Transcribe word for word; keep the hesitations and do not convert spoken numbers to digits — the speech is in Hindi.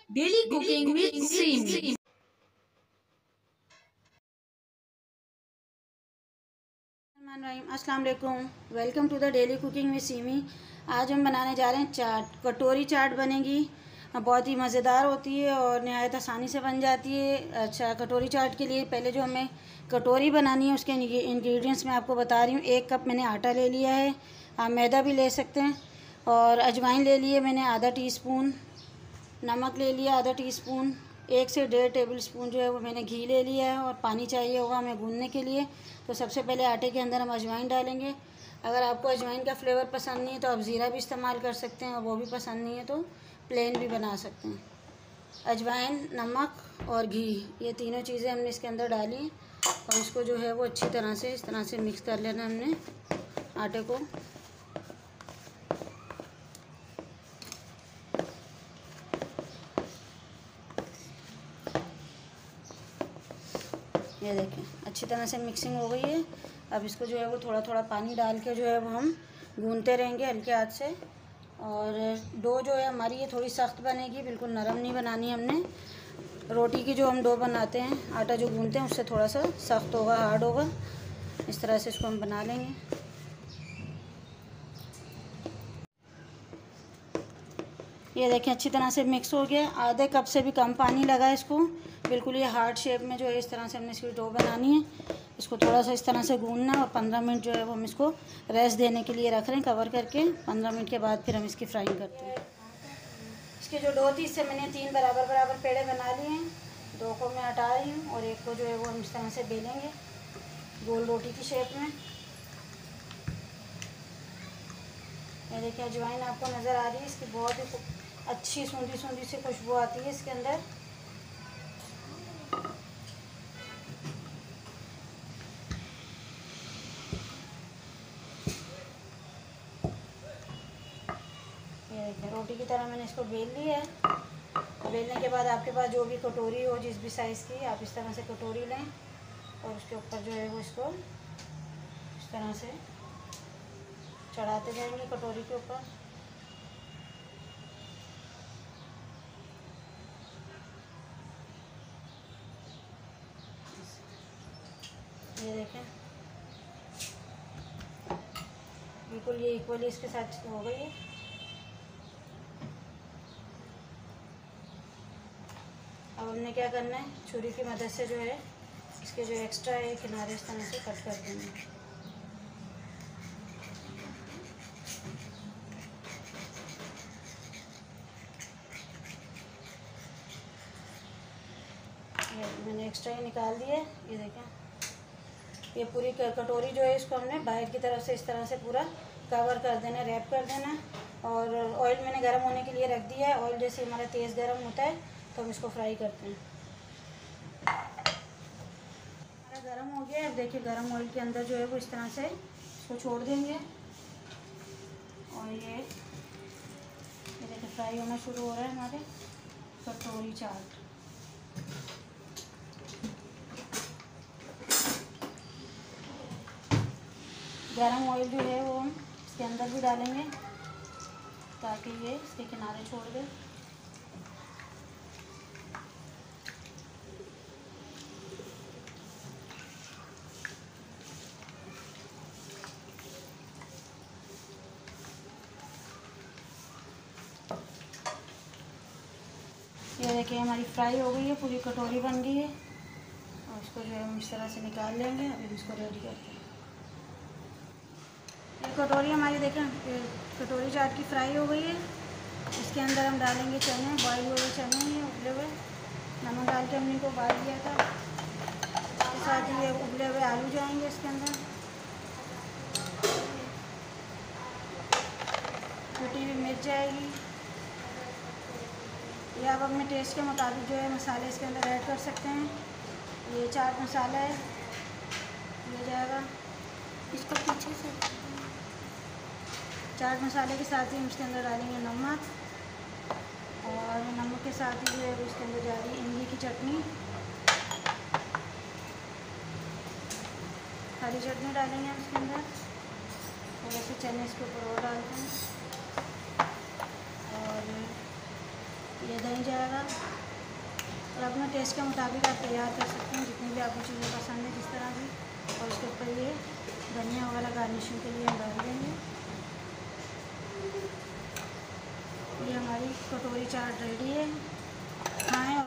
Daily cooking with Seemi. अस्सलाम वालेकुम, welcome to the daily cooking with Seemi. आज हम बनाने जा रहे हैं चाट। कटोरी चाट बनेगी, बहुत ही मज़ेदार होती है और नहायत आसानी से बन जाती है। अच्छा, कटोरी चाट के लिए पहले जो हमें कटोरी बनानी है उसके इंग्रेडिएंट्स मैं आपको बता रही हूँ। एक कप मैंने आटा ले लिया है, आप मैदा भी ले सकते हैं। और अजवाइन ले लिए मैंने आधा टीस्पून, नमक ले लिया आधा टीस्पून, एक से डेढ़ टेबल स्पून जो है वो मैंने घी ले लिया है। और पानी चाहिए होगा हमें गूंदने के लिए। तो सबसे पहले आटे के अंदर हम अजवाइन डालेंगे। अगर आपको अजवाइन का फ्लेवर पसंद नहीं है तो आप ज़ीरा भी इस्तेमाल कर सकते हैं, और वो भी पसंद नहीं है तो प्लेन भी बना सकते हैं। अजवाइन, नमक और घी, ये तीनों चीज़ें हमने इसके अंदर डाली और इसको जो है वो अच्छी तरह से इस तरह से मिक्स कर लेना हमने आटे को। ये देखें अच्छी तरह से मिक्सिंग हो गई है। अब इसको जो है वो थोड़ा थोड़ा पानी डाल के जो है वो हम गूंदते रहेंगे हल्के हाथ से। और डो जो है हमारी ये थोड़ी सख्त बनेगी, बिल्कुल नरम नहीं बनानी हमने। रोटी की जो हम डो बनाते हैं, आटा जो गूंदते हैं उससे थोड़ा सा सख्त होगा, हार्ड होगा। इस तरह से इसको हम बना लेंगे। ये देखें अच्छी तरह से मिक्स हो गया। आधे कप से भी कम पानी लगा है इसको। बिल्कुल ये हार्ड शेप में जो है इस तरह से हमने इसकी डो बनानी है। इसको थोड़ा सा इस तरह से गूंदना है और पंद्रह मिनट जो है वो हम इसको रेस्ट देने के लिए रख रहे हैं कवर करके। पंद्रह मिनट के बाद फिर हम इसकी फ्राइंग करते हैं। इसकी जो डो थी इससे मैंने तीन बराबर बराबर पेड़े बना लिए हैं। दो को मैं हटा रही हूँ और एक को जो है वो हम इस तरह से बेलेंगे गोल रोटी की शेप में। ये देखिए अजवाइन आपको नज़र आ रही है, इसकी बहुत ही अच्छी सूंधी सूंधी सी खुशबू आती है इसके अंदर। ये देखिए रोटी की तरह मैंने इसको बेल लिया है। बेलने के बाद आपके पास जो भी कटोरी हो जिस भी साइज़ की, आप इस तरह से कटोरी लें और उसके ऊपर जो है वो इसको इस तरह से चढ़ाते जाएंगे कटोरी के ऊपर। ये देखें बिल्कुल ये इक्वली इसके साथ हो गई है। अब हमने क्या करना है, छुरी की मदद से जो है इसके जो एक्स्ट्रा है किनारे इस तरह से कट कर देंगे। ये मैंने एक्स्ट्रा ही निकाल दिया। ये देखें ये पूरी कटोरी जो है इसको हमने बाहर की तरफ से इस तरह से पूरा कवर कर देना, रैप कर देना। और ऑयल मैंने गर्म होने के लिए रख दिया है। ऑयल जैसे हमारा तेज़ गर्म होता है तो हम इसको फ्राई करते हैं। हमारा गर्म हो गया है। अब देखिए गर्म ऑयल के अंदर जो है वो इस तरह से इसको छोड़ देंगे और ये ये देखिए फ्राई होना शुरू हो रहा है हमारे कटोरी चाट। गरम ऑयल जो है वो हम इसके अंदर भी डालेंगे ताकि ये इसके किनारे छोड़ दे। ये देखिए हमारी फ्राई हो गई है, पूरी कटोरी बन गई है। और इसको जो है हम इस तरह से निकाल लेंगे। अभी इसको रेडी करते हैं। ये कटोरी हमारी देखें कटोरी चाट की फ्राई हो गई है। इसके अंदर हम डालेंगे चने, बॉयल हुए चने हैं उबले हुए, नमक डाल के हमने इनको उबाल दिया था। इसके साथ ही ये उबले हुए आलू जाएंगे इसके अंदर, कटी हुई मिर्च जाएगी। ये आप अपने टेस्ट के मुताबिक जो है मसाले इसके अंदर ऐड कर सकते हैं। ये चाट मसाला है, ये जाएगा इसको पीछे से। चाट मसाले के साथ ही हम इसके अंदर डालेंगे नमक, और नमक के साथ ही जो है इसके अंदर जा रही है इमली की चटनी, हरी चटनी डालेंगे हम इसके अंदर। थोड़े से चने इसके ऊपर और डालते हैं। और ये दही जाएगा और अपने टेस्ट के मुताबिक आप तैयार कर सकते हैं, जितनी भी आपको चीज़ें पसंद है जिस तरह की। और उसके ऊपर ये धनिया वगैरह गार्निशिंग के लिए हम डाल देंगे। ये हमारी कटोरी चाट रेडी है। खाएँ।